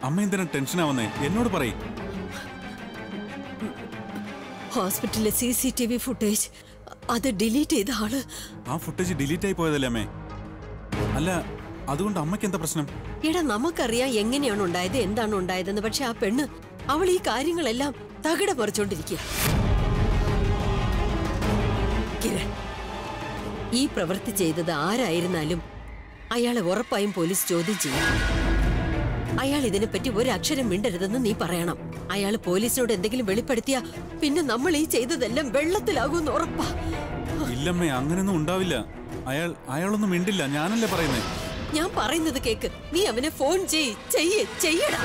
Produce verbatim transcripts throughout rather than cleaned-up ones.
അമ്മ എന്തിനാ ടെൻഷൻ ആവുന്നേ? എന്നോട് പറയ്. ഹോസ്പിറ്റലിലെ C C T V footage അത് ഡിലീറ്റ് ചെയ്ത ആള്. ആ ഫുട്ടേജ് ഡിലീറ്റ് ആയി പോയതല്ലേ അമ്മേ? അല്ല, അതുകൊണ്ട് അമ്മയ്ക്ക് എന്താ പ്രശ്നം? എടാ, നമുക്കറിയാം എങ്ങനെയാണ് ഉണ്ടായത്, എന്താണ് ഉണ്ടായതെന്ന്. പക്ഷെ ആ പെണ്ണ് അവൾ ഈ കാര്യങ്ങളെല്ലാം തകിട പറിച്ചോണ്ടിരിക്കുക. കിരൺ, ഈ പ്രവൃത്തി ചെയ്തത് ആരായിരുന്നാലും അയാളെ ഉറപ്പായും പോലീസ് ചോദ്യം ചെയ്യും. അയാൾ ഇതിനെപ്പറ്റി ഒരു അക്ഷരം മിണ്ടരുതെന്ന് നീ പറയണം. അയാൾ പോലീസിനോട് എന്തെങ്കിലും വെളിപ്പെടുത്തിയാ പിന്നെ നമ്മൾ ഈ ചെയ്തതെല്ലാം വെള്ളത്തിലാകുമെന്ന് ഉറപ്പാ. ഇല്ലമ്മേ, അങ്ങനെയൊന്നും ഉണ്ടാവില്ല. അയാൾ അയാളൊന്നും മിണ്ടില്ല. ഞാനല്ലേ പറയുന്നേ. ഞാൻ പറയുന്നത് കേക്ക്. നീ അവനെ ഫോൺ ചെയ്യ് ചെയ്യ് ചെയ്യടാ.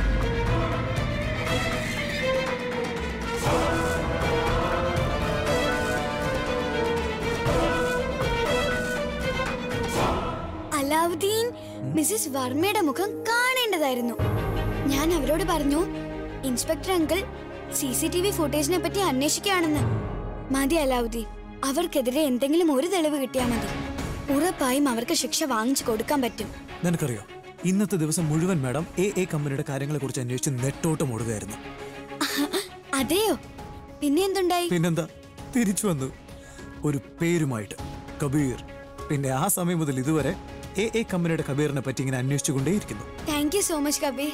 അലാവുദ്ദീൻ, മിസ്സിസ് വർമ്മയുടെ മുഖം കാണേണ്ടതായിരുന്നു. ഞാൻ അവരോട് പറഞ്ഞു, inspector uncle C C T V ഫുട്ടേജിനെ പറ്റി അന്വേഷിക്കുകയാണെന്ന്. മതി അലാവുദ്ദീൻ, അവർക്കെതിരെ എന്തെങ്കിലും ഒരു തെളിവ് കിട്ടിയാൽ മതി. ഉറപ്പായും അവർക്ക് ശിക്ഷ വാങ്ങിച്ചു കൊടുക്കാൻ പറ്റും. നിനക്കറിയോ, ഇന്നത്തെ ദിവസം മുഴുവൻ മാഡം എ എ കമ്പനിയുടെ കാര്യങ്ങളെ കുറിച്ച് അന്വേഷിച്ച് നെട്ടോട്ടം ഓടുകയായിരുന്നു. അതെയോ? പിന്നെ എന്തുണ്ടായി? പിന്നെന്താ, തിരിച്ചു വന്നു ഒരു പേരുമായിട്ട്, കബീർ. പിന്നെ ആ സമയം മുതൽ ഇതുവരെ എ എ കമ്പനിയുടെ കബീറിനെ പറ്റി ഇങ്ങനെ അന്വേഷിച്ചുകൊണ്ടേയിരിക്കുന്നു. Thank you so much Kabir.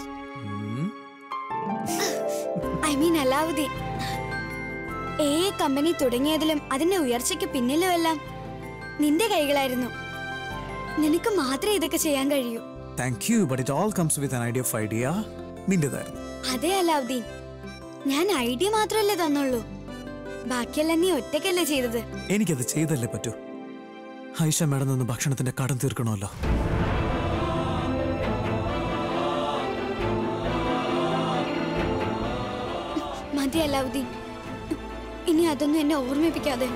I mean Alauddin, A A company തുടങ്ങിയതിലും അതിന്റെ ഉയർച്ചയ്ക്ക് പിന്നിലും എല്ലാം നിന്റെ കൈകളായിരുന്നു. നിനക്ക് മാത്രമേ ഇതൊക്കെ ചെയ്യാൻ കഴിയൂ. Thank you, but it all comes with an idea of idea. നിന്റേതായിരുന്നു. അതെ അലാവുദ്ദീൻ, ഞാൻ ഐഡിയ മാത്രമല്ലേ തന്നുള്ളൂ, ബാക്കിയെല്ലാം നീ ഒറ്റയ്ക്കല്ലേ ചെയ്തത്. എനിക്കത് ചെയ്തല്ലേ പറ്റൂ. ഐഷ മാഡം നിന്ന് ഭക്ഷണത്തിന്റെ കടം തീർക്കണമല്ലോ. മതി അലാവുദ്ദീൻ, ഇനി അതൊന്നും എന്നെ ഓർമ്മിപ്പിക്കാതെ.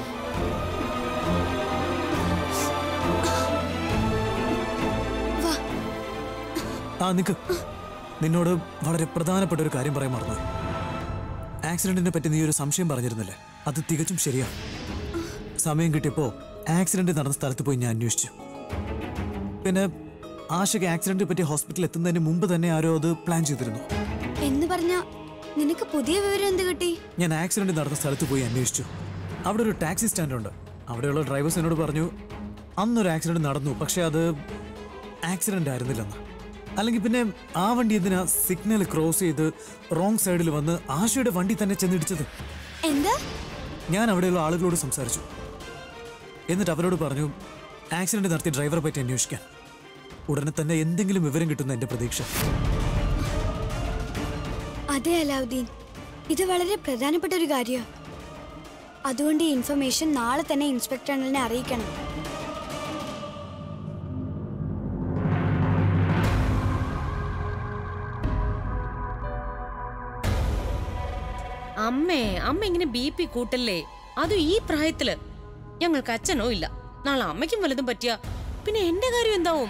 ആ നിക്ക്, നിന്നോട് വളരെ പ്രധാനപ്പെട്ട ഒരു കാര്യം പറയാൻ മറന്നു. ആക്സിഡന്റിനെ പറ്റി നീ ഒരു സംശയം പറഞ്ഞിരുന്നില്ലേ? അത് തികച്ചും ശരിയാണ്. സമയം കിട്ടിയപ്പോ ആക്സിഡന്റ് നടന്ന സ്ഥലത്ത് പോയി ഞാൻ അന്വേഷിച്ചു. പിന്നെ ആശയ്ക്ക് ആക്സിഡന്റിനെ പറ്റി ഹോസ്പിറ്റലിൽ എത്തുന്നതിന് മുമ്പ് തന്നെ ആരോ അത് പ്ലാൻ ചെയ്തിരുന്നു എന്ന് പറഞ്ഞ നിനക്ക് പുതിയ വിവരം എന്ത് കിട്ടി? ഞാൻ ആക്സിഡന്റ് നടന്ന സ്ഥലത്ത് പോയി അന്വേഷിച്ചു. അവിടെ ഒരു ടാക്സി സ്റ്റാൻഡ് ഉണ്ട്. അവിടെയുള്ള ഡ്രൈവേഴ്സ് എന്നോട് പറഞ്ഞു അന്നൊരു ആക്സിഡന്റ് നടന്നു, പക്ഷെ അത് ആക്സിഡന്റ് ആയിരുന്നില്ലെന്ന്. അല്ലെങ്കിൽ പിന്നെ ആ വണ്ടി എന്തിനാ സിഗ്നൽ ക്രോസ് ചെയ്ത് റോങ് സൈഡിൽ വന്ന് ആശയുടെ വണ്ടി തന്നെ ചെന്നിടിച്ചത്? എന്താ? ഞാൻ അവിടെയുള്ള ആളുകളോട് സംസാരിച്ചു. എന്നിട്ട് അവരോട് പറഞ്ഞു ആക്സിഡന്റ് നടത്തിയ ഡ്രൈവറെ പറ്റി അന്വേഷിക്കാൻ. ഉടനെ തന്നെ എന്തെങ്കിലും വിവരം കിട്ടുന്ന എന്റെ പ്രതീക്ഷ. അതെ അലാവുദ്ദീൻ, ഇത് വളരെ പ്രധാനപ്പെട്ട ഒരു കാര്യമാണ്. അതുകൊണ്ട് ഈ ഇൻഫർമേഷൻ നാളെ തന്നെ ഇൻസ്പെക്ടർ അങ്കിളിനെ അറിയിക്കണം. അമ്മേ, അമ്മ ഇങ്ങനെ ബി പി കൂട്ടല്ലേ. അതും ഈ പ്രായത്തില്. ഞങ്ങൾക്ക് അച്ഛനോ ഇല്ല. നാളെ അമ്മയ്ക്കും വല്ലതും പറ്റിയ പിന്നെ എന്റെ കാര്യം എന്താവും?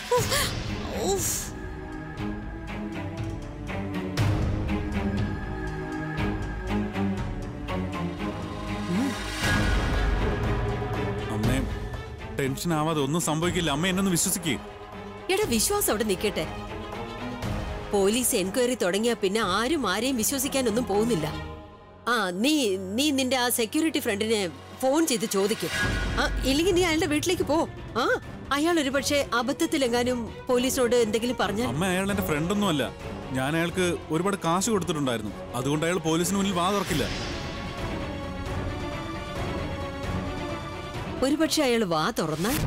അമ്മേ, ടെൻഷൻ ആവാതെ ഒന്നും സംഭവിക്കില്ല. അമ്മ എന്നൊന്ന് വിശ്വസിക്കേ. എടാ, വിശ്വാസം അവിടെ നിൽക്കട്ടെ. പോലീസ് എൻക്വയറി തുടങ്ങിയ പിന്നെ ആരും ആരെയും വിശ്വസിക്കാനൊന്നും പോകുന്നില്ല. ആ നീ നീ നിന്റെ ആ സെക്യൂരിറ്റി ഫ്രണ്ടിനെ ഫോൺ ചെയ്ത് ചോദിക്കും. ആ ഇല്ലെങ്കിൽ നീ അയാളുടെ വീട്ടിലേക്ക് പോ. ആ അയാൾ ഒരു പക്ഷേ അബദ്ധത്തിലെങ്ങാനും പോലീസിനോട് എന്തെങ്കിലും പറഞ്ഞാൽ. അമ്മ, അയാൾ എന്റെ ഫ്രണ്ടൊന്നും അല്ല. ഞാൻ അയാൾക്ക് ഒരുപാട് കാശ് കൊടുത്തിട്ടുണ്ടായിരുന്നു. അതുകൊണ്ട് അയാൾ പോലീസിന് മുന്നിൽ വാ തുറക്കില്ല. ഒരുപക്ഷെ അയാൾ വാ തുറന്നാൽ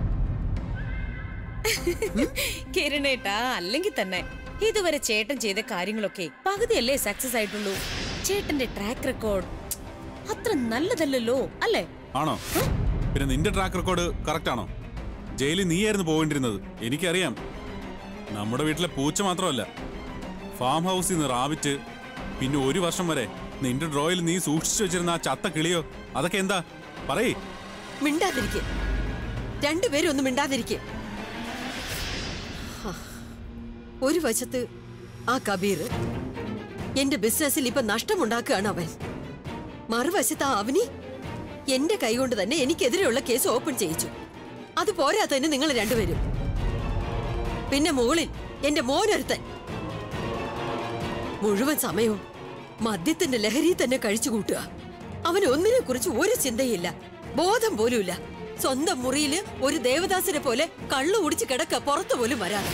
കിരണേട്ടാ, അല്ലെങ്കിൽ തന്നെ ഇതുവരെ ചേട്ടൻ ചെയ്ത കാര്യങ്ങളൊക്കെ പകുതിയല്ലേ സക്സസ് ആയിട്ടുള്ളൂ. ചേട്ടന്റെ ട്രാക്ക് റെക്കോർഡ് അത്ര നല്ലതല്ലല്ലോ, അല്ലേ? ആണോ? പിന്നെ നിന്റെ ട്രാക്ക് റെക്കോർഡ് കറക്റ്റ് ആണോ? ജയിലിൽ നീയായിരുന്നു പോകേണ്ടിരുന്നത്. എനിക്കറിയാം. നമ്മുടെ വീട്ടിലെ പൂച്ച മാത്രമല്ല, ഫാം ഹൗസിൽ നിന്ന് റാബിറ്റ്, പിന്നെ ഒരു വർഷം വരെ നിന്റെ ഡ്രോയിൽ നീ സൂക്ഷിച്ചു വെച്ചിരുന്ന ആ ചത്ത കിളിയോ, അതൊക്കെ എന്താ? പറയേ. മിണ്ടാതിരിക്കെ, രണ്ടുപേരും ഒന്നും മിണ്ടാതിരിക്കെ. ഒരു വശത്ത് ആ കബീർ, എന്റെ ബിസിനസ്സിൽ ഇപ്പൊ നഷ്ടമുണ്ടാക്കുകയാണ് അവൻ. മറുവശത്ത് ആ അവനി എന്റെ കൈകൊണ്ട് തന്നെ എനിക്കെതിരെയുള്ള കേസ് ഓപ്പൺ ചെയ്യിച്ചു. അത് പോരാത്തതിന് നിങ്ങൾ രണ്ടുപേരും. പിന്നെ മുകളിൽ എന്റെ മോനൊരുത്തൻ. മുഴുവൻ സമയവും മദ്യത്തിന്റെ ലഹരി തന്നെ കഴിച്ചു കൂട്ടുക. അവന് ഒന്നിനെ കുറിച്ച് ഒരു ചിന്തയില്ല, ബോധം പോലുമില്ല. സ്വന്തം മുറിയില് ഒരു ദേവദാസിനെ പോലെ കള്ളു കുടിച്ച് കിടക്ക, പുറത്തു പോലും വരാതെ.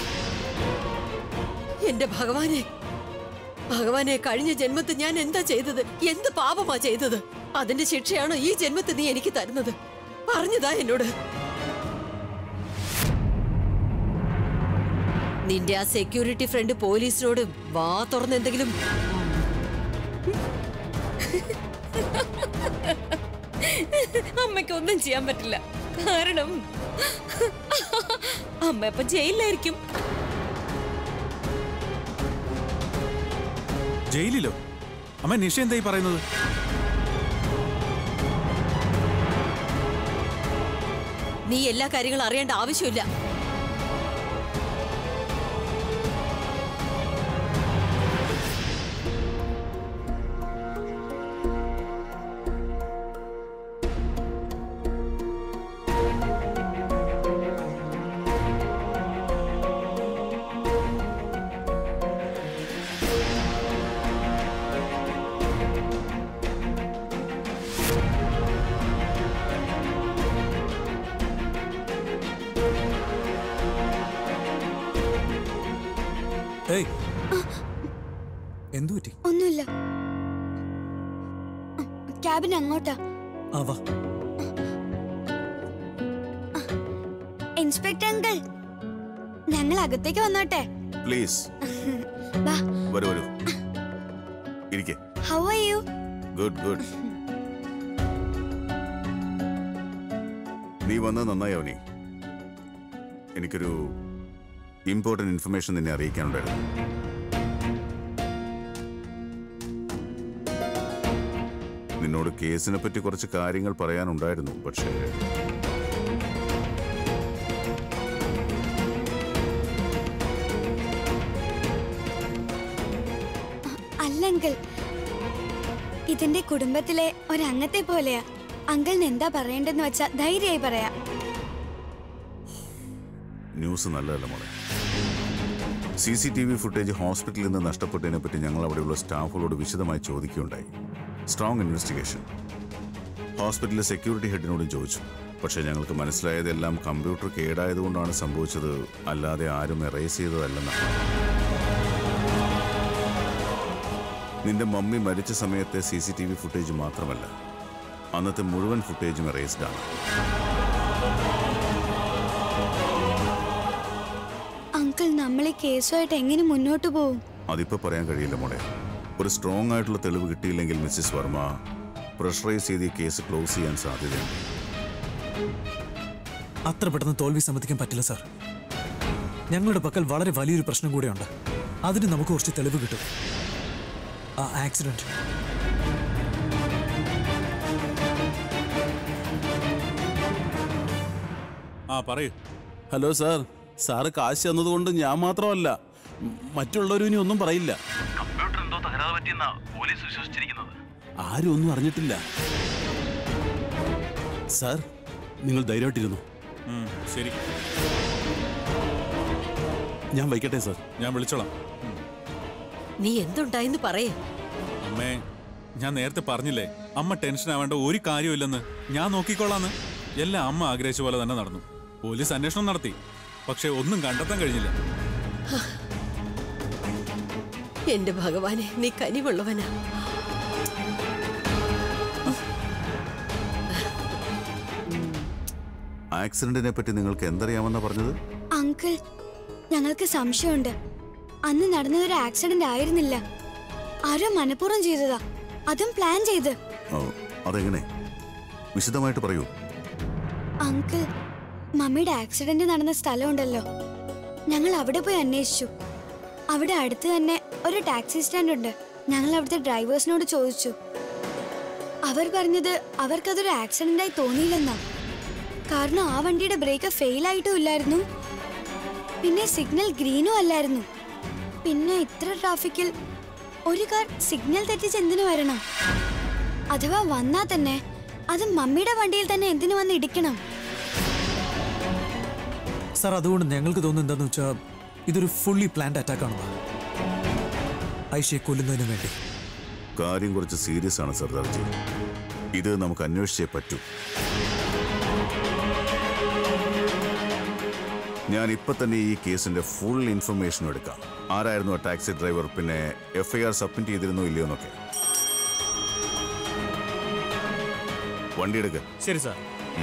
എന്റെ ഭഗവാനെ, ഭഗവാനെ, കഴിഞ്ഞ ജന്മത്തിൽ ഞാൻ എന്താ ചെയ്തത്? എന്ത് പാപമാ ചെയ്തത്? അതിന്റെ ശിക്ഷയാണോ ഈ ജന്മത്തിൽ നീ എനിക്ക് തരുന്നത്? പറഞ്ഞതാ എന്നോട്. നിന്റെ ആ സെക്യൂരിറ്റി ഫ്രണ്ട് പോലീസിനോട് വാ തുറന്ന് എന്തെങ്കിലും. അമ്മയ്ക്ക് ഒന്നും ചെയ്യാൻ പറ്റില്ല, കാരണം അമ്മ ഇപ്പൊ ജയിലിലായിരിക്കും. ജയിലിലോ? അമ്മ നിഷ എന്തായി പറയുന്നത്? നീ എല്ലാ കാര്യങ്ങളും അറിയേണ്ട ആവശ്യമില്ല. ഏയ്, എന്തു പറ്റി? ഒന്നുമില്ല. ക്യാബിൻ അങ്ങോട്ടാ. ആ വാ. ഇൻസ്പെക്ടർ അങ്കിൾ, ഞങ്ങൾ അകത്തേക്ക് വന്നോട്ടെ? പ്ലീസ് വാ. വരൂ വരൂ, ഇരിക്കെ. How are you? Good good. നീ വന്നത് നന്നായി അവനി. എനിക്കൊരു ഇമ്പോർട്ടന്റ് ഇൻഫർമേഷൻ നിന്നെ അറിയിക്കാനുണ്ടായിരുന്നു. നിന്നോട് കേസിനെ പറ്റി കുറച്ച് കാര്യങ്ങൾ പറയാനുണ്ടായിരുന്നു, പക്ഷേ അല്ല അങ്കിൾ, ഇതിന്റെ കുടുംബത്തിലെ ഒരംഗത്തെ പോലെയാ. അങ്കിളിന് എന്താ പറയേണ്ടെന്ന് വെച്ചാ ധൈര്യമായി പറയാ. ന്യൂസ് നല്ലതല്ല മോളെ. C C T V footage ഹോസ്പിറ്റലിൽ നിന്ന് നഷ്ടപ്പെട്ടതിനെ പറ്റി ഞങ്ങൾ അവിടെയുള്ള സ്റ്റാഫുകളോട് വിശദമായി ചോദിക്കുകയുണ്ടായി. Strong investigation. ഹോസ്പിറ്റലിലെ സെക്യൂരിറ്റി ഹെഡിനോടും ചോദിച്ചു. പക്ഷേ ഞങ്ങൾക്ക് മനസ്സിലായതെല്ലാം കമ്പ്യൂട്ടർ കേടായതുകൊണ്ടാണ് സംഭവിച്ചത്, അല്ലാതെ ആരും എറേസ് ചെയ്തതല്ലെന്നാണ്. നിന്റെ മമ്മി മരിച്ച സമയത്തെ C C T V footage മാത്രമല്ല, അന്നത്തെ മുഴുവൻ ഫുട്ടേജും എറേസ്ഡ് ആണ്. അങ്കിൾ, നമ്മൾ ഈ കേസുമായിട്ട് എങ്ങനെ മുന്നോട്ട് പോകും? അതിപ്പോ പറയാൻ കഴിയില്ല മോളെ. ഒരു സ്ട്രോങ് ആയിട്ടുള്ള തെളിവ് കിട്ടിയില്ലെങ്കിൽ മിസ്സിസ് വർമ്മ പ്രഷറൈസ് ചെയ്ത് ഈ കേസ് ക്ലോസ് ചെയ്യാൻ സാധ്യതയുണ്ട്. അത്ര പെട്ടെന്ന് തോൽവി സമ്മതിക്കാൻ പറ്റില്ല സാർ. ഞങ്ങളുടെ പക്കൽ വളരെ വലിയൊരു പ്രശ്നം കൂടെയുണ്ട്. അതിന് നമുക്ക് കുറച്ച് തെളിവ് കിട്ടും. ആ ആക്സിഡന്റ്. ആ പറയൂ. ഹലോ സാർ, സാറ് കാശ് തന്നതുകൊണ്ട് ഞാൻ മാത്രമല്ല മറ്റുള്ളവരും ഇനി ഒന്നും പറയില്ല. കമ്പ്യൂട്ടർ എന്തോ തകരാറ് പറ്റിയെന്നാ പോലീസ് വിശ്വസിച്ചിരിക്കുന്നത്. ആരും ഒന്നും അറിഞ്ഞിട്ടില്ല. സാർ, നിങ്ങൾ ധൈര്യമായിട്ടിരുന്നു. ഉം, ശരി, ഞാൻ വയ്ക്കട്ടെ സാർ. ഞാൻ വിളിച്ചോളാം. നീ എന്തുണ്ടായിന്ന് പറയേ. അമ്മേ, ഞാൻ നേരത്തെ പറഞ്ഞില്ലേ അമ്മ ടെൻഷൻ ആവേണ്ട ഒരു കാര്യമില്ലെന്ന്. ഞാൻ നോക്കിക്കോളാന്ന്. എല്ലാം അമ്മ ആഗ്രഹിച്ച പോലെ തന്നെ നടന്നു. പോലീസ് അന്വേഷണം നടത്തി, പക്ഷെ ഒന്നും കണ്ടെത്താൻ കഴിഞ്ഞില്ല. എന്റെ ഭഗവാനെ, നീ കനിവുള്ളവനാ. ആക്സിഡന്റിനെ പറ്റി നിങ്ങൾക്ക് എന്തറിയാമെന്നാ പറഞ്ഞത്? അങ്കിൾ, ഞങ്ങൾക്ക് സംശയമുണ്ട്. അന്ന് നടന്നതൊരു ആക്സിഡന്റ് ആയിരുന്നില്ല. ആരോ മനഃപൂർവ്വം ചെയ്തതാ, അതും പ്ലാൻ ചെയ്ത്. ഓ, അതെങ്ങനെ? വിശദമായിട്ട് പറയൂ. അങ്കിൾ, മമ്മിയുടെ ആക്സിഡന്റ് നടന്ന സ്ഥലമുണ്ടല്ലോ, ഞങ്ങൾ അവിടെ പോയി അന്വേഷിച്ചു. അവിടെ അടുത്ത് തന്നെ ഒരു ടാക്സി സ്റ്റാൻഡ് ഉണ്ട്. ഞങ്ങൾ അവിടുത്തെ ഡ്രൈവേഴ്സിനോട് ചോദിച്ചു. അവർ പറഞ്ഞത് അവർക്കതൊരു ആക്സിഡന്റായി തോന്നിയില്ലെന്നാ. കാരണം ആ വണ്ടിയുടെ ബ്രേക്ക് ഫെയിൽ ആയിട്ടും ഇല്ലായിരുന്നു, പിന്നെ സിഗ്നൽ ഗ്രീനും അല്ലായിരുന്നു. പിന്നെ ഇത്ര ട്രാഫിക്കിൽ ഒരു കാർ സിഗ്നൽ തെറ്റിച്ച് എന്തിനു വരണം? അഥവാ വന്നാ തന്നെ അത് മമ്മിയുടെ വണ്ടിയിൽ തന്നെ എന്തിനു വന്ന് ഇടിക്കണം? സാർ, അതുകൊണ്ട് ഞങ്ങൾക്ക് തോന്നുന്നത് എന്താണെന്ന് വെച്ചാൽ ഇതൊരു ഫുള്ളി പ്ലാൻഡ് അറ്റാക്ക് ആണെന്നാണ്. ഐഷയെ കൊല്ലുന്നതിന് വേണ്ടി. കാര്യം കുറച്ച് സീരിയസ് ആണ് സർദാർജി. ഇത് നമുക്ക് അന്വേഷിച്ചേ പറ്റൂ. ഞാൻ ഇപ്പൊ തന്നെ ഈ കേസിന്റെ ഫുൾ ഇൻഫർമേഷൻ എടുക്കാം. ആരായിരുന്നു ആ ടാക്സി ഡ്രൈവർ, പിന്നെ എഫ് ഐ ആർ സബ്മിറ്റ് ചെയ്തിരുന്നോ ഇല്ലയോ എന്നൊക്കെ. വണ്ടി എടുക്ക. ശരി സാർ.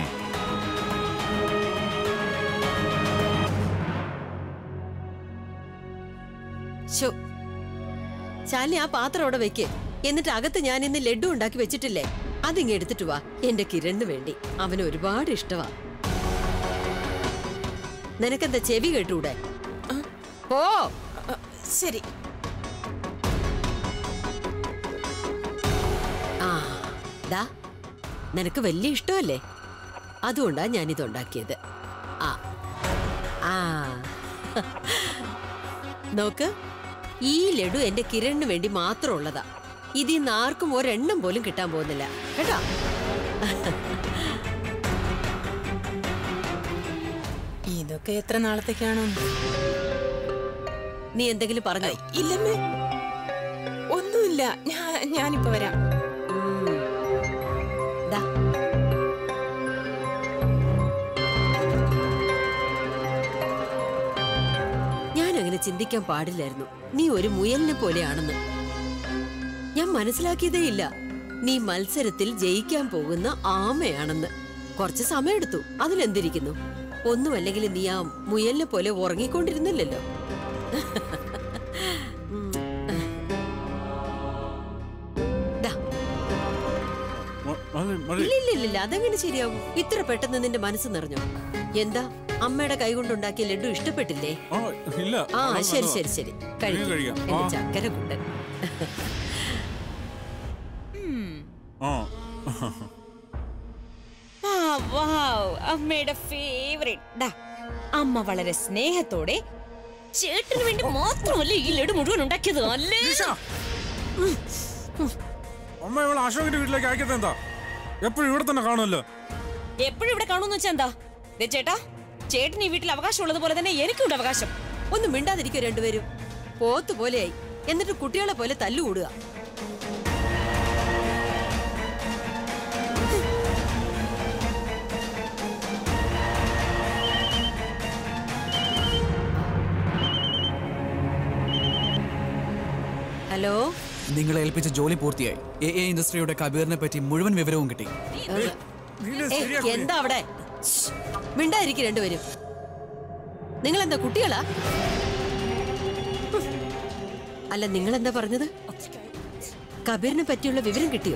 ശാലിനി, ആ പാത്രം അവിടെ വെക്ക്. എന്നിട്ട് അകത്ത് ഞാൻ ഇന്ന് ലഡു ഉണ്ടാക്കി വെച്ചിട്ടില്ലേ, അതിങ്ങ് എടുത്തിട്ട് വാ. എന്റെ കിരണിന് വേണ്ടി. അവന് ഒരുപാട് ഇഷ്ടമാ. നിനക്കെന്താ ചെവി കേട്ടൂടെ? ഓ ശരി. ആ ദാ, നിനക്ക് വലിയ ഇഷ്ടമല്ലേ, അതുകൊണ്ടാ ഞാനിത് ഉണ്ടാക്കിയത്. ആ ആ നോക്ക്, ഈ ലഡു എന്റെ കിരണിന് വേണ്ടി മാത്രം ഉള്ളതാ. ഇതിൽ നിന്ന് ആർക്കും ഒരെണ്ണം പോലും കിട്ടാൻ പോകുന്നില്ല കേട്ടോ. ഇതൊക്കെ എത്ര നാളത്തേക്കാണോ? നീ എന്തെങ്കിലും പറഞ്ഞോ? ഇല്ലമ്മേ, ഒന്നുമില്ല. ഞാൻ ഞാനിപ്പോ വരാം. ദാ, ഞാൻ അങ്ങനെ ചിന്തിക്കാൻ പാടില്ലായിരുന്നു. നീ ഒരു മുയലിനെ പോലെയാണെന്ന് ഞാൻ മനസ്സിലാക്കിയതേ ഇല്ല. നീ മത്സരത്തിൽ ജയിക്കാൻ പോകുന്ന ആമയാണെന്ന്. കുറച്ച് സമയമെടുത്തു, അതിലെന്തിരിക്കുന്നു. ഒന്നുമല്ലെങ്കിൽ നീ ആ മുയലിനെ പോലെ ഉറങ്ങിക്കൊണ്ടിരുന്നില്ലല്ലോ. ഇല്ലില്ലില്ല, അതെങ്ങനെ ശരിയാവും? ഇത്ര പെട്ടെന്ന് നിന്റെ മനസ്സ് നിറഞ്ഞോ? എന്താ, അമ്മയുടെ കൈ കൊണ്ടുണ്ടാക്കിയ ലഡു ഇഷ്ടപ്പെട്ടില്ലേ? ആ ശരി ശരി ശരി, കഴിക്കാം. എന്റെ ചക്കര കുട്ടൻ. അമ്മയുടെ ഫേവറേറ്റ്. അമ്മ വളരെ സ്നേഹത്തോടെ ചേട്ടന് വേണ്ടി മാത്രമല്ല ഈ ലഡു മുഴുവൻ ഉണ്ടാക്കിയത് അല്ലേ? അമ്മ ഇവളെ അശോകിന്റെ വീട്ടിലേക്ക് അയക്കത്തെ എന്താ? എപ്പോഴും ഇവിടെ തന്നെ കാണുമല്ലോ. എപ്പോഴും ഇവിടെ കാണുമെന്ന് വെച്ചാ എന്താ? ചേട്ടാ, ചേട്ടന് ഈ വീട്ടിൽ അവകാശം ഉള്ളത് പോലെ തന്നെ എനിക്കുണ്ട് അവകാശം. ഒന്നും മിണ്ടാതിരിക്കും രണ്ടുപേരും. പോത്ത് പോലെയായി, എന്നിട്ട് കുട്ടികളെ പോലെ തല്ലുകൂടുക. ഹലോ, നിങ്ങളെ ഏൽപ്പിച്ച ജോലി പൂർത്തിയായി. എ എ ഇൻഡസ്ട്രിയുടെ കബീറിനെ പറ്റി മുഴുവൻ വിവരവും കിട്ടി. എന്താ അവിടെ? മിണ്ടായിരിക്കും രണ്ടുപേരും. നിങ്ങളെന്താ കുട്ടികളാ? അല്ല, നിങ്ങളെന്താ പറഞ്ഞത്? കബീറിനെ പറ്റിയുള്ള വിവരം കിട്ടിയോ?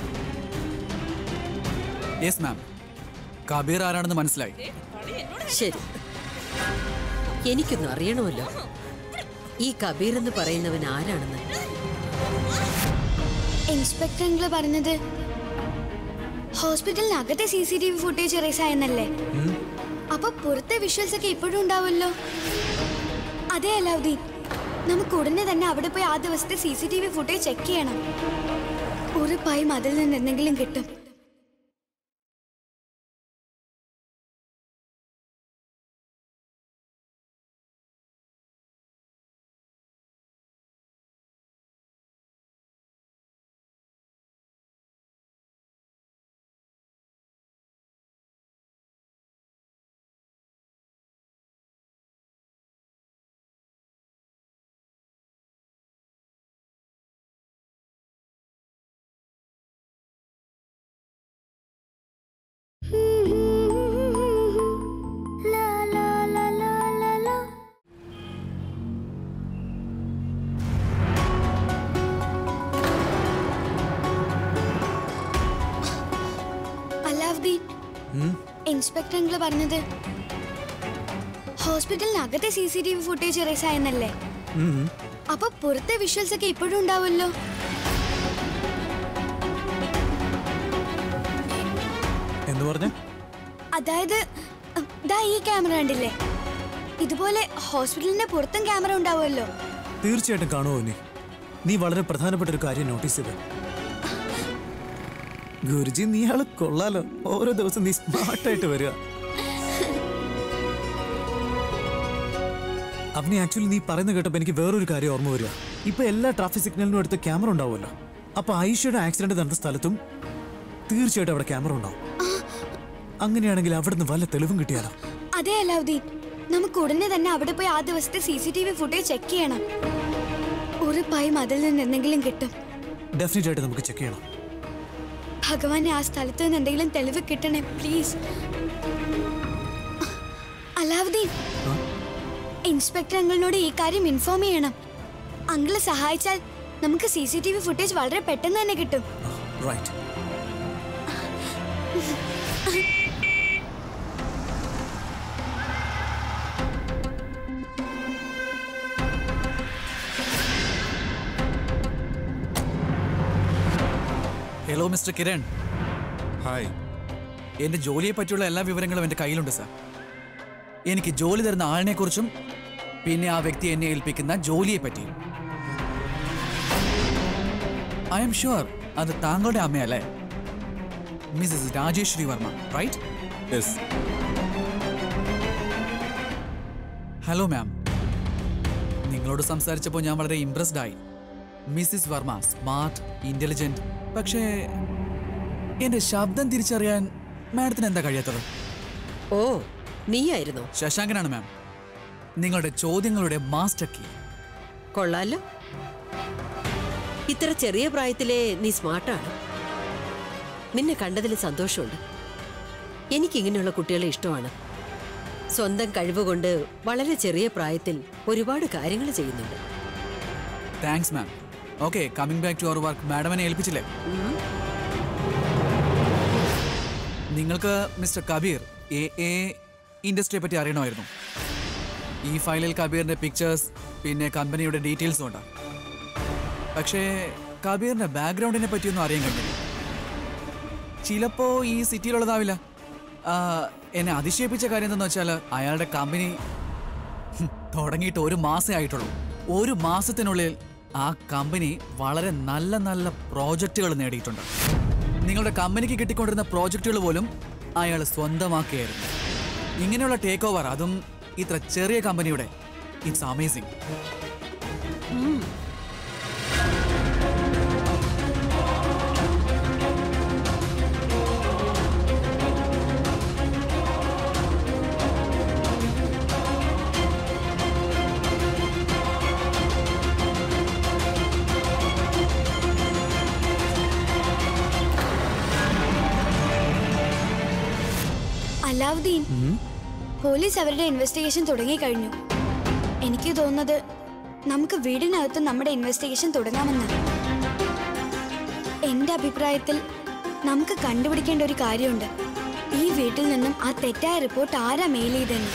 യെസ് മാം, കബീർ ആരാണെന്ന് മനസ്സിലായി. ശരി, എനിക്കൊന്നും അറിയണമല്ലോ ഈ കബീർ എന്ന് പറയുന്നവൻ ആരാണെന്ന്. ഇൻസ്പെക്ടർ അങ്കിള് പറഞ്ഞത് ഹോസ്പിറ്റലിനകത്തെ C C T V footage erase ആയെന്നല്ലേ? അപ്പൊ പുറത്തെ വിഷ്വൽസ് ഒക്കെ ഇപ്പോഴും ഉണ്ടാവല്ലോ. അതെ അലാവുദ്ദീൻ, നമുക്ക് ഉടനെ തന്നെ അവിടെ പോയി ആ ദിവസത്തെ C C T V footage check ചെയ്യണം. ഉറപ്പായും അതിൽ നിന്ന് എന്തെങ്കിലും കിട്ടും. ഇൻസ്പെക്ടർ അങ്കിള് പറഞ്ഞത് ഹോസ്പിറ്റലിനകത്തെ C C T V footage erase ആയെന്നല്ലേ? അപ്പൊ പുറത്തെ വിഷ്വൽസ് ഒക്കെ ഇപ്പോഴും ഉണ്ടാവല്ലോ. എന്ന് പറഞ്ഞു? അതായത് ദാ ഈ ക്യാമറ കണ്ടില്ലേ, ഇതുപോലെ ഹോസ്പിറ്റലിന്റെ പുറത്തും ക്യാമറ ഉണ്ടാവുമല്ലോ. തീർച്ചയായിട്ടും കാണുമോ നീ? നീ വളരെ പ്രധാനപ്പെട്ട ഒരു കാര്യം നോട്ടീസ് ചെയ്ത്. ഗുരുജി, നീ ആള് കൊള്ളാലോ. ഓരോ ദിവസം നീ സ്മാർട്ടായിട്ട് വരിക. അവനെ ആക്ച്വലി നീ പറയുന്നത് കേട്ടപ്പോ എനിക്ക് വേറൊരു കാര്യം ഓർമ്മ വരിക. ഇപ്പൊ എല്ലാ ട്രാഫിക് സിഗ്നലിനും അടുത്ത് ക്യാമറ ഉണ്ടാവുമല്ലോ. അപ്പൊ ആയിഷയുടെ ആക്സിഡന്റ് നടന്ന സ്ഥലത്തും തീർച്ചയായിട്ടും അവിടെ ക്യാമറ ഉണ്ടാവും. അങ്ങനെയാണെങ്കിൽ അവിടുന്ന് വല്ല തെളിവും കിട്ടിയാലോ? അതെ അലാവുദ്ദീൻ, നമുക്ക് ഉടനെ തന്നെ അവിടെ പോയി ആ ദിവസത്തെ C C T V footage check ചെയ്യണം. ഉറപ്പായും അതിൽ നിന്ന് എന്തെങ്കിലും കിട്ടും. ഡെഫിനറ്റ് ആയിട്ട് നമുക്ക് ചെക്ക് ചെയ്യണം. ഭഗവാനെ, ആ സ്ഥലത്ത് നിന്ന് എന്തെങ്കിലും തെളിവ് കിട്ടണേ പ്ലീസ്. അലാവുദ്ദീൻ, ഇൻസ്പെക്ടർ അങ്കിളിനോട് ഈ കാര്യം ഇൻഫോം ചെയ്യണം. അങ്കിള് സഹായിച്ചാൽ നമുക്ക് C C T V footage വളരെ പെട്ടെന്ന് തന്നെ കിട്ടും. Right. Hello mister Kiran. Hi. എന്റെ ജോലിയെ പറ്റിയുള്ള എല്ലാ വിവരങ്ങളും എന്റെ കയ്യിലുണ്ട് സാർ. എനിക്ക് ജോലി തരുന്ന ആളിനെ കുറിച്ചും പിന്നെ ആ വ്യക്തി എന്നെ ഏൽപ്പിക്കുന്ന ജോലിയെ പറ്റിയും. ഐ എം ഷുവർ അത് താങ്കളുടെ അമ്മയല്ലേ, Mrs Rajeshwari Varma, right? Yes. Hello ma'am, നിങ്ങളോട് സംസാരിച്ചപ്പോൾ ഞാൻ വളരെ ഇംപ്രസ്ഡ് ആയി. Mrs Varma smart, intelligent. പക്ഷേ എന്റെ ശബ്ദം തിരിച്ചറിയാൻ മാഡത്തിന് എന്താ കഴിയാത്തത്? ഓ, നീയായിരുന്നോ? ശശാങ്കനാണ് മാം, നിങ്ങളുടെ ചോദ്യങ്ങളുടെ മാസ്റ്റർ കീ. കൊള്ളാലോ. ഇത്ര ചെറിയ പ്രായത്തിലെ നീ സ്മാർട്ടാണ്. നിന്നെ കണ്ടതിൽ സന്തോഷമുണ്ട്. എനിക്കിങ്ങനെയുള്ള കുട്ടികളെ ഇഷ്ടമാണ്. സ്വന്തം കഴിവുകൊണ്ട് വളരെ ചെറിയ പ്രായത്തിൽ ഒരുപാട് കാര്യങ്ങൾ ചെയ്യുന്നുണ്ട്. Thanks ma'am. Okay, coming back to our work. മാഡമിനെ ഏൽപ്പിച്ചില്ലേ? നിങ്ങൾക്ക് മിസ്റ്റർ കബീർ എ എ ഇൻഡസ്ട്രിയെ പറ്റി അറിയണമായിരുന്നു. ഈ ഫയലിൽ കബീറിന്റെ പിക്ചേഴ്സ് പിന്നെ കമ്പനിയുടെ ഡീറ്റെയിൽസും ഉണ്ട്. പക്ഷേ കബീറിന്റെ ബാക്ക്ഗ്രൗണ്ടിനെ പറ്റിയൊന്നും അറിയാൻ കഴിഞ്ഞില്ല. ചിലപ്പോ ഈ സിറ്റിയിലുള്ളതാവില്ല. എന്നെ അതിശയിപ്പിച്ച കാര്യം എന്താണെന്ന് വെച്ചാൽ അയാളുടെ കമ്പനി തുടങ്ങിയിട്ട് ഒരു മാസേ ആയിട്ടുള്ളൂ. ഒരു മാസത്തിനുള്ളിൽ ആ കമ്പനി വളരെ നല്ല നല്ല പ്രോജക്റ്റുകൾ നേടിയിട്ടുണ്ട്. നിങ്ങളുടെ കമ്പനിക്ക് കിട്ടിക്കൊണ്ടിരുന്ന പ്രോജക്റ്റുകൾ പോലും അയാൾ സ്വന്തമാക്കിയായിരുന്നു. ഇങ്ങനെയുള്ള ടേക്ക് ഓവർ, അതും ഇത്ര ചെറിയ കമ്പനിയുടെ, ഇറ്റ്സ് അമേസിംഗ്. അലാവുദ്ദീൻ, പോലീസ് അവരുടെ ഇൻവെസ്റ്റിഗേഷൻ തുടങ്ങിക്കഴിഞ്ഞു. എനിക്ക് തോന്നുന്നത് നമുക്ക് വീടിനകത്ത് നമ്മുടെ ഇൻവെസ്റ്റിഗേഷൻ തുടങ്ങാമെന്ന്. എന്റെ അഭിപ്രായത്തിൽ നമുക്ക് കണ്ടുപിടിക്കേണ്ട ഒരു കാര്യമുണ്ട്. ഈ വീട്ടിൽ നിന്നും ആ തെറ്റായ റിപ്പോർട്ട് ആരാ മെയിൽ ചെയ്തെന്ന്.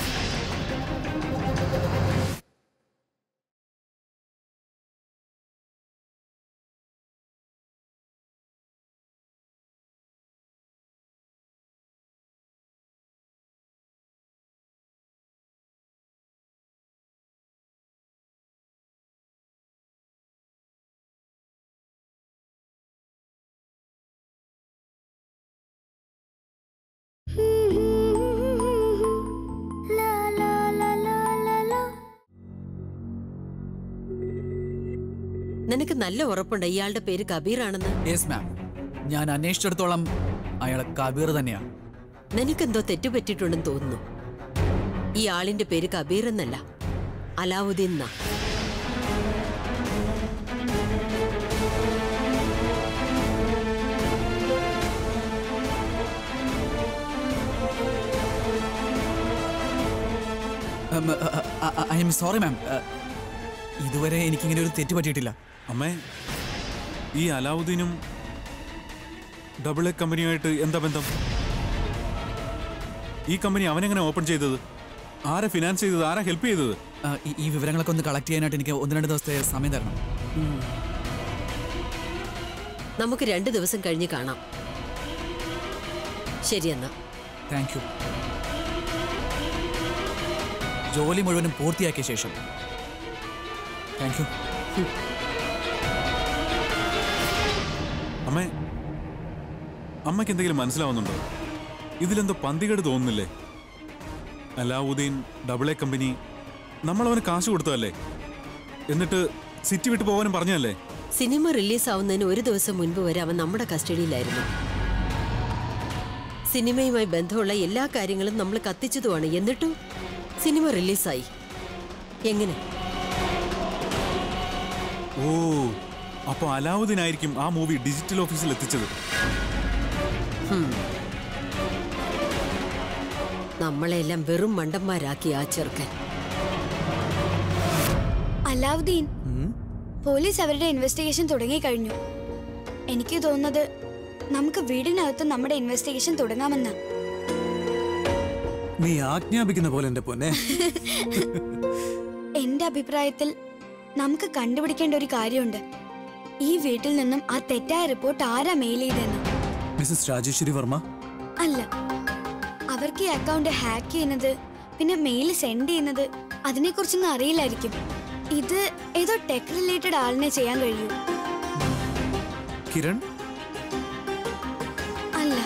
നിനക്ക് നല്ല ഉറപ്പുണ്ട് ഇയാളുടെ പേര് കബീർ ആണെന്ന്? യെസ് മാം, ഞാൻ അന്വേഷിച്ചിടത്തോളം അയാൾ കബീർ തന്നെയാണ്. നിനക്കെന്തോ തെറ്റുപറ്റിയിട്ടുണ്ടെന്ന് തോന്നുന്നു. ഈ ആളിന്റെ പേര് കബീർ എന്നല്ല, അലാവുദ്ദീൻ എന്നാ. ഐ എം സോറി മാം, ഇതുവരെ എനിക്കിങ്ങനെ ഒരു തെറ്റ് പറ്റിയിട്ടില്ല. അമ്മേ, ഈ അലാവുദ്ദീനും ഡബിൾ എ കമ്പനിയുമായിട്ട് എന്താ ബന്ധം? ഈ കമ്പനി അവനെങ്ങനെ ഓപ്പൺ ചെയ്തത്? ആരെ ഫിനാൻസ് ചെയ്തത്? ആരാ ഹെൽപ്പ് ചെയ്തത്? ഈ വിവരങ്ങളൊക്കെ ഒന്ന് കളക്ട് ചെയ്യാനായിട്ട് എനിക്ക് ഒന്ന് രണ്ട് ദിവസത്തെ സമയം തരണം. നമുക്ക് രണ്ട് ദിവസം കഴിഞ്ഞ് കാണാം. ശരിയെന്നാ. Thank you. ജോലി മുഴുവനും പൂർത്തിയാക്കിയ ശേഷം. Thank you. അമ്മേ, അമ്മയ്ക്ക് എന്തെങ്കിലും മനസ്സിലാവുന്നുണ്ടോ? ഇതിലെന്തോ പന്തികേട് തോന്നുന്നില്ലേ? അലാവുദ്ദീൻ, ഡബിൾ എ കമ്പനി, നമ്മളവന് കാശ് കൊടുത്തതല്ലേ? എന്നിട്ട് സിറ്റി വിട്ടു പോകാനും പറഞ്ഞല്ലേ? സിനിമ റിലീസ് ആവുന്നതിന് ഒരു ദിവസം മുൻപ് വരെ അവൻ നമ്മുടെ കസ്റ്റഡിയിലായിരുന്നു. സിനിമയുമായി ബന്ധമുള്ള എല്ലാ കാര്യങ്ങളും നമ്മൾ കത്തിച്ചതുമാണ്. എന്നിട്ടും സിനിമ റിലീസായി. എങ്ങനെ? ഓ, അപ്പൊ അലാവുദ്ദീൻ ആയിരിക്കും ആ മൂവി ഡിജിറ്റൽ ഓഫീസിൽ എത്തിച്ചത്. നമ്മളെല്ലാം വെറും മണ്ടന്മാരാക്കി ആ ചെറുക്കൻ. അലാവുദ്ദീൻ, പോലീസ് അവരുടെ ഇൻവെസ്റ്റിഗേഷൻ തുടങ്ങി കഴിഞ്ഞു. എനിക്ക് തോന്നുന്നത് നമുക്ക് വീടിനകത്ത് നമ്മുടെ ഇൻവെസ്റ്റിഗേഷൻ തുടങ്ങാമെന്ന. നീ ആജ്ഞാപിക്കുന്ന പോലെ എന്റെ പൊന്നെ. എന്റെ അഭിപ്രായത്തിൽ നമുക്ക് കണ്ടുപിടിക്കേണ്ട ഒരു കാര്യമുണ്ട്. ഈ വീട്ടിൽ നിന്നും ആ തെറ്റായ റിപ്പോർട്ട് ആരാ മെയിൽ ചെയ്തെന്ന്. മിസസ് രാജേശ്വരി വർമ്മ? അല്ല, അവർക്ക് ഈ അക്കൗണ്ട് ഹാക്ക് ചെയ്യുന്നത് പിന്നെ മെയിൽ സെൻഡ് ചെയ്യുന്നത് അതിനെക്കുറിച്ചൊന്നും അറിയില്ലായിരിക്കും. ഇത് ഏതോ ടെക് റിലേറ്റഡ് ആളിനെ ചെയ്യാൻ കഴിയൂ. കിരൺ? അല്ല,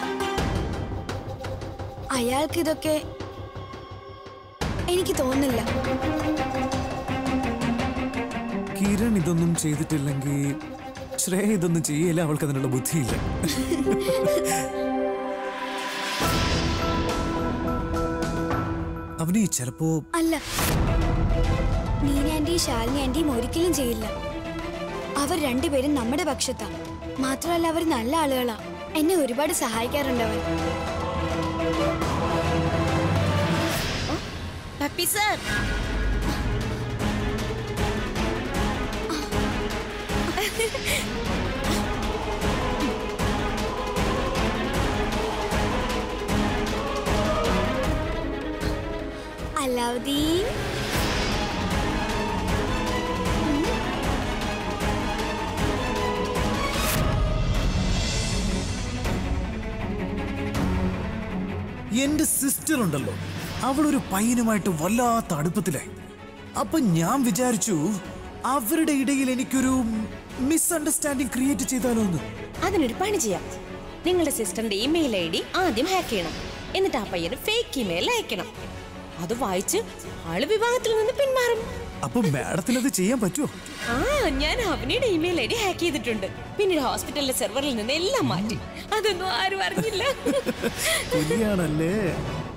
അയാൾക്ക് ഇതൊക്കെ എനിക്ക് തോന്നുന്നില്ല. കിരൺ ഇതൊന്നും ചെയ്തിട്ടില്ലെങ്കിൽ ശ്രേയ ഇതൊന്നും ചെയ്യില്ല. അവൾക്ക് അതിനുള്ള ബുദ്ധിയില്ല. അവന് ചിലപ്പോ അല്ല, നീന ആന്റിയും ശാലിനി ആന്റിയും ഒരിക്കലും ചെയ്യില്ല. അവർ രണ്ടുപേരും നമ്മുടെ പക്ഷത്താ. മാത്രമല്ല, അവർ നല്ല ആളുകളാ. എന്നെ ഒരുപാട് സഹായിക്കാറുണ്ട് അവർ. പപ്പി സർ, അലാവുദ്ദീൻ, എന്റെ സിസ്റ്റർ ഉണ്ടല്ലോ, അവളൊരു പയ്യനുമായിട്ട് വല്ലാത്ത അടുപ്പത്തിലായി. അപ്പൊ ഞാൻ വിചാരിച്ചു അവരുടെ ഇടയിൽ എനിക്കൊരു മിസ്അണ്ടർസ്റ്റാൻഡിങ് ക്രിയേറ്റ് ചെയ്താലോ എന്ന്. അതിനൊരു പണി ചെയ്യാം. നിങ്ങളുടെ സിസ്റ്ററിന്റെ ഇമെയിൽ ഐ ഡി ആദ്യം ഹാക്ക് ചെയ്യണം. എന്നിട്ട് ആ പയ്യന് ഫേക്ക് ഇമെയിൽ അയക്കണം. അത് വായിച്ച് ആള് വിവാഹത്തിൽ നിന്ന് പിന്മാറും. അപ്പൊ മാഡത്തിന് അത് ചെയ്യാൻ പറ്റുമോ? ആ, ഞാൻ അവനിയുടെ ഇമെയിൽ ഐ ഡി ഹാക്ക് ചെയ്തിട്ടുണ്ട്. പിന്നീട് ഹോസ്പിറ്റലിലെ സെർവറിൽ നിന്ന് എല്ലാം മാറ്റി. അതൊന്നും ആരും അറിഞ്ഞില്ല. ശരിയാണല്ലേ?